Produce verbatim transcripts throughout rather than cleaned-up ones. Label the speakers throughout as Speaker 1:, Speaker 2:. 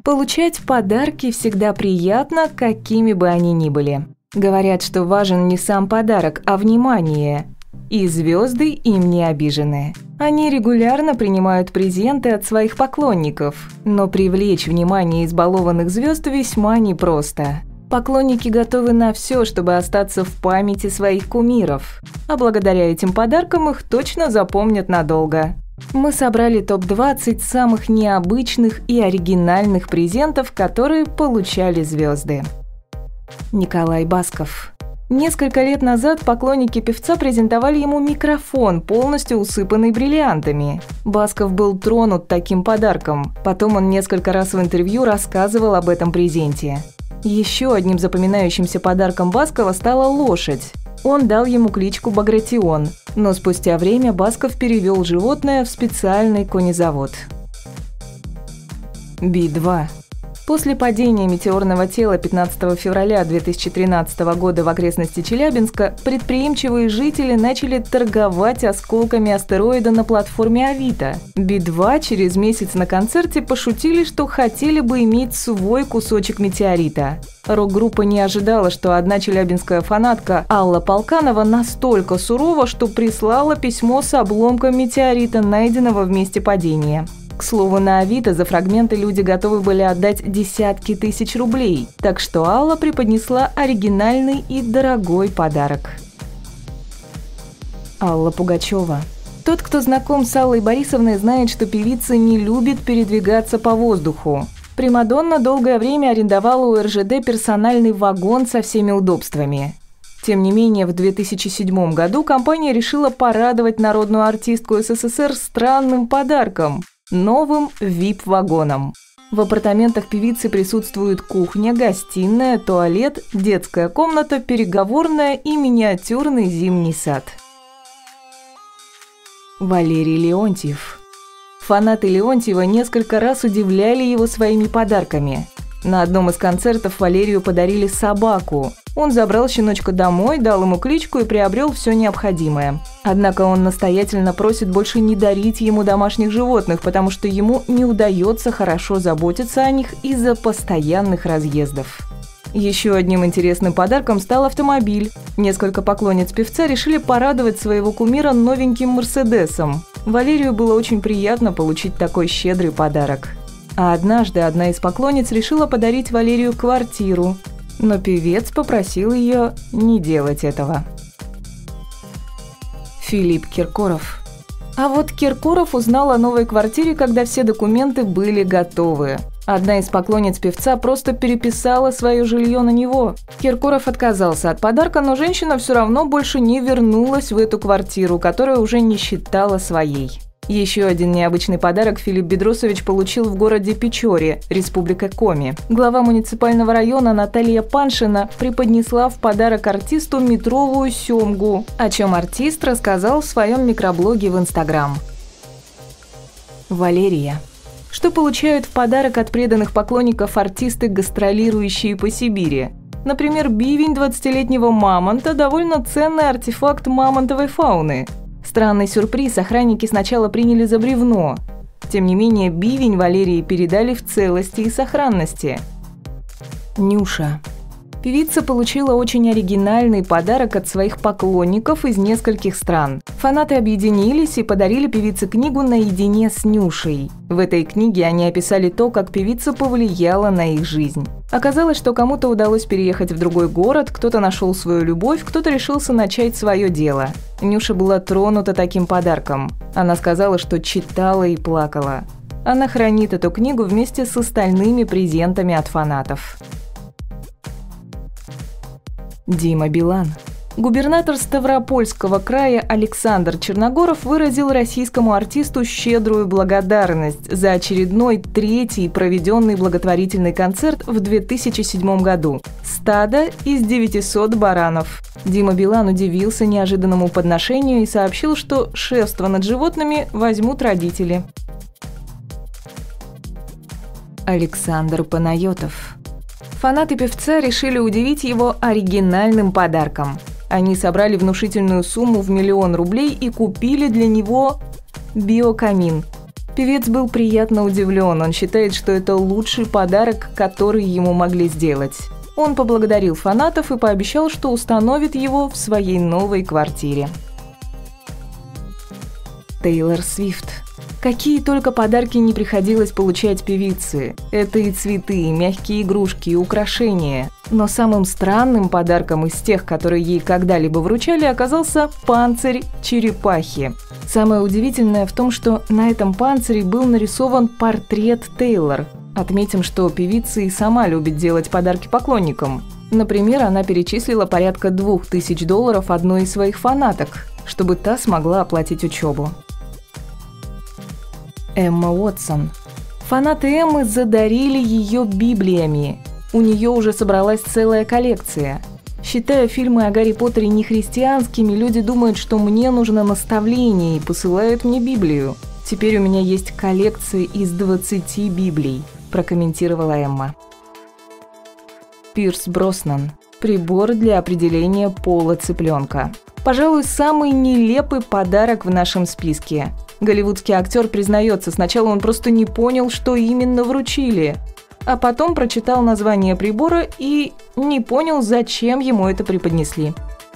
Speaker 1: Получать подарки всегда приятно, какими бы они ни были. Говорят, что важен не сам подарок, а внимание. И звезды им не обижены. Они регулярно принимают презенты от своих поклонников. Но привлечь внимание избалованных звезд весьма непросто. Поклонники готовы на все, чтобы остаться в памяти своих кумиров. А благодаря этим подаркам их точно запомнят надолго. Мы собрали топ двадцать самых необычных и оригинальных презентов, которые получали звезды. Николай Басков. Несколько лет назад поклонники певца презентовали ему микрофон, полностью усыпанный бриллиантами. Басков был тронут таким подарком. Потом он несколько раз в интервью рассказывал об этом презенте. Еще одним запоминающимся подарком Баскова стала лошадь. Он дал ему кличку Багратион, но спустя время Басков перевел животное в специальный конезавод. Би два. После падения метеорного тела пятнадцатого февраля две тысячи тринадцатого года в окрестности Челябинска предприимчивые жители начали торговать осколками астероида на платформе Авито. Би два через месяц на концерте пошутили, что хотели бы иметь свой кусочек метеорита. Рок-группа не ожидала, что одна челябинская фанатка Алла Полканова настолько сурова, что прислала письмо с обломком метеорита, найденного в месте падения. К слову, на Авито за фрагменты люди готовы были отдать десятки тысяч рублей, так что Алла преподнесла оригинальный и дорогой подарок. Алла Пугачева. Тот, кто знаком с Аллой Борисовной, знает, что певица не любит передвигаться по воздуху. Примадонна долгое время арендовала у эр жэ дэ персональный вагон со всеми удобствами. Тем не менее, в две тысячи седьмом году компания решила порадовать народную артистку эс эс эс эр странным подарком – новым ви ай пи-вагоном. В апартаментах певицы присутствуют кухня, гостиная, туалет, детская комната, переговорная и миниатюрный зимний сад. Валерий Леонтьев. Фанаты Леонтьева несколько раз удивляли его своими подарками. На одном из концертов Валерию подарили собаку. Он забрал щеночка домой, дал ему кличку и приобрел все необходимое. Однако он настоятельно просит больше не дарить ему домашних животных, потому что ему не удается хорошо заботиться о них из-за постоянных разъездов. Еще одним интересным подарком стал автомобиль. Несколько поклонниц певца решили порадовать своего кумира новеньким «Мерседесом». Валерию было очень приятно получить такой щедрый подарок. А однажды одна из поклонниц решила подарить Валерию квартиру, но певец попросил ее не делать этого. Филипп Киркоров. А вот Киркоров узнал о новой квартире, когда все документы были готовы. Одна из поклонниц певца просто переписала свое жилье на него. Киркоров отказался от подарка, но женщина все равно больше не вернулась в эту квартиру, которую уже не считала своей. Еще один необычный подарок Филипп Бедросович получил в городе Печоре, Республика Коми. Глава муниципального района Наталья Паншина преподнесла в подарок артисту метровую семгу, о чем артист рассказал в своем микроблоге в Инстаграм. Валерия. Что получают в подарок от преданных поклонников артисты, гастролирующие по Сибири? Например, бивень двадцатилетнего мамонта – довольно ценный артефакт мамонтовой фауны. Странный сюрприз охранники сначала приняли за бревно. Тем не менее, бивень Валерии передали в целости и сохранности. Нюша. Певица получила очень оригинальный подарок от своих поклонников из нескольких стран. Фанаты объединились и подарили певице книгу «Наедине с Нюшей». В этой книге они описали то, как певица повлияла на их жизнь. Оказалось, что кому-то удалось переехать в другой город, кто-то нашел свою любовь, кто-то решился начать свое дело. Нюша была тронута таким подарком. Она сказала, что читала и плакала. Она хранит эту книгу вместе с остальными презентами от фанатов. Дима Билан. Губернатор Ставропольского края Александр Черногоров выразил российскому артисту щедрую благодарность за очередной третий проведенный благотворительный концерт в две тысячи седьмом году. Стадо из девятисот баранов. Дима Билан удивился неожиданному подношению и сообщил, что шефство над животными возьмут родители. Александр Панайотов. Фанаты певца решили удивить его оригинальным подарком. Они собрали внушительную сумму в миллион рублей и купили для него биокамин. Певец был приятно удивлен, он считает, что это лучший подарок, который ему могли сделать. Он поблагодарил фанатов и пообещал, что установит его в своей новой квартире. Тейлор Свифт. Какие только подарки не приходилось получать певице. Это и цветы, и мягкие игрушки, и украшения. Но самым странным подарком из тех, которые ей когда-либо вручали, оказался панцирь черепахи. Самое удивительное в том, что на этом панцире был нарисован портрет Тейлор. Отметим, что певица и сама любит делать подарки поклонникам. Например, она перечислила порядка двух тысяч долларов одной из своих фанаток, чтобы та смогла оплатить учебу. Эмма Уотсон. Фанаты Эммы задарили ее библиями. У нее уже собралась целая коллекция. Считая фильмы о Гарри Поттере нехристианскими, люди думают, что мне нужно наставление и посылают мне Библию. Теперь у меня есть коллекция из двадцати Библий, прокомментировала Эмма. Пирс Броснан. Прибор для определения пола цыпленка. Пожалуй, самый нелепый подарок в нашем списке. Голливудский актер признается, сначала он просто не понял, что именно вручили, а потом прочитал название прибора и не понял, зачем ему это преподнесли.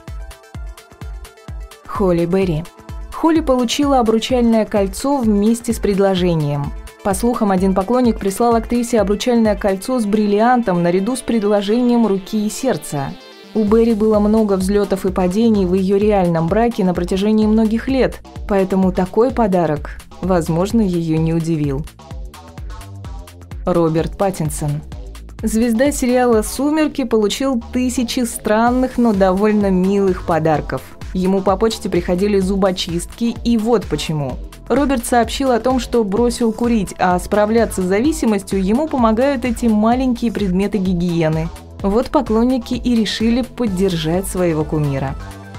Speaker 1: Холли Берри. Холли получила обручальное кольцо вместе с предложением. По слухам, один поклонник прислал актрисе обручальное кольцо с бриллиантом наряду с предложением руки и сердца. У Берри было много взлетов и падений в ее реальном браке на протяжении многих лет, поэтому такой подарок, возможно, ее не удивил. Роберт Паттинсон. Звезда сериала «Сумерки» получил тысячи странных, но довольно милых подарков. Ему по почте приходили зубочистки, и вот почему. Роберт сообщил о том, что бросил курить, а справляться с зависимостью ему помогают эти маленькие предметы гигиены. Вот поклонники и решили поддержать своего кумира.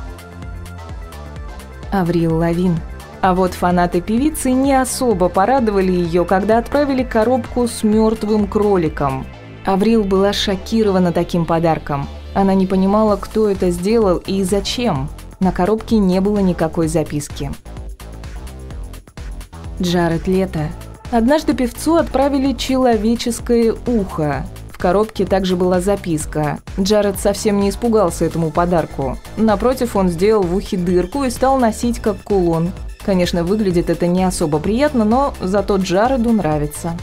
Speaker 1: Аврил Лавин. А вот фанаты певицы не особо порадовали ее, когда отправили коробку с мертвым кроликом. Аврил была шокирована таким подарком. Она не понимала, кто это сделал и зачем. На коробке не было никакой записки. Джаред Лето. Однажды певцу отправили человеческое ухо. В коробке также была записка. Джаред совсем не испугался этому подарку. Напротив, он сделал в ухе дырку и стал носить как кулон. Конечно, выглядит это не особо приятно, но зато Джареду нравится.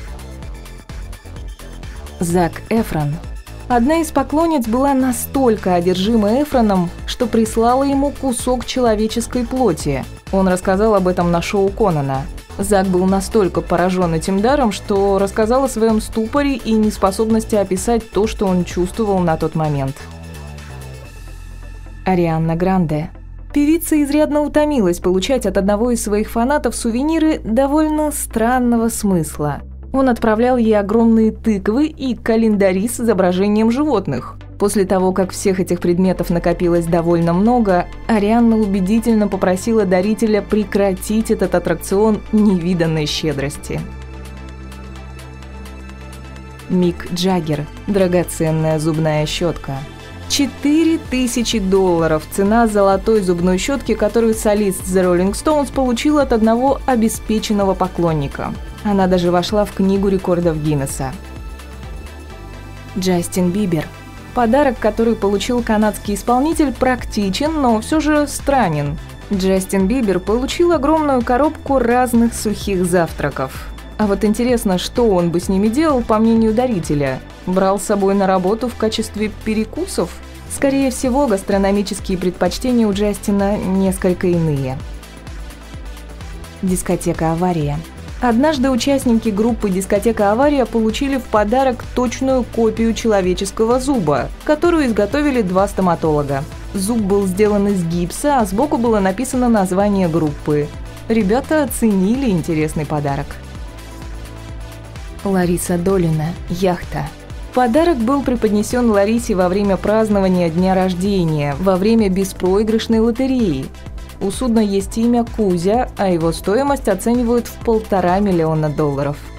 Speaker 1: Зак Эфрон. Одна из поклонниц была настолько одержима Эфроном, что прислала ему кусок человеческой плоти. Он рассказал об этом на шоу Конана. Зак был настолько поражен этим даром, что рассказал о своем ступоре и неспособности описать то, что он чувствовал на тот момент. Ариана Гранде. Певица изрядно утомилась получать от одного из своих фанатов сувениры довольно странного смысла. Он отправлял ей огромные тыквы и календари с изображением животных. После того, как всех этих предметов накопилось довольно много, Арианна убедительно попросила дарителя прекратить этот аттракцион невиданной щедрости. Мик Джаггер. Драгоценная зубная щетка. четыре тысячи долларов – цена золотой зубной щетки, которую солист The Rolling Stones получил от одного обеспеченного поклонника. Она даже вошла в книгу рекордов Гиннесса. Джастин Бибер. Подарок, который получил канадский исполнитель, практичен, но все же странен. Джастин Бибер получил огромную коробку разных сухих завтраков. А вот интересно, что он бы с ними делал, по мнению дарителя? Брал с собой на работу в качестве перекусов? Скорее всего, гастрономические предпочтения у Джастина несколько иные. Дискотека «Авария». Однажды участники группы «Дискотека Авария» получили в подарок точную копию человеческого зуба, которую изготовили два стоматолога. Зуб был сделан из гипса, а сбоку было написано название группы. Ребята оценили интересный подарок. Лариса Долина. Яхта. Подарок был преподнесен Ларисе во время празднования дня рождения, во время беспроигрышной лотереи. У судна есть имя Кузя, а его стоимость оценивают в полтора миллиона долларов.